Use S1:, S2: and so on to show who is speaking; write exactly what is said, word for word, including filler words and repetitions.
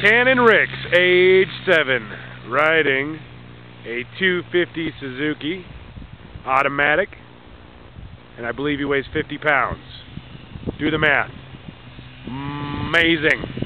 S1: Cannon Rick's age seven, riding a two fifty Suzuki automatic, and I believe he weighs fifty pounds. Do the math. Amazing.